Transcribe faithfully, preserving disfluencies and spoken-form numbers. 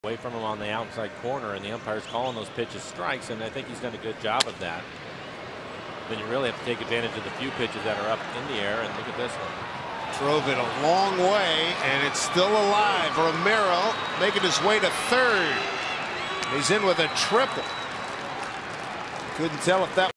Away from him on the outside corner, and the umpire's calling those pitches strikes, and I think he's done a good job of that. Then you really have to take advantage of the few pitches that are up in the air, and look at this one. Drove it a long way, and it's still alive. Romero making his way to third. He's in with a triple. Couldn't tell if that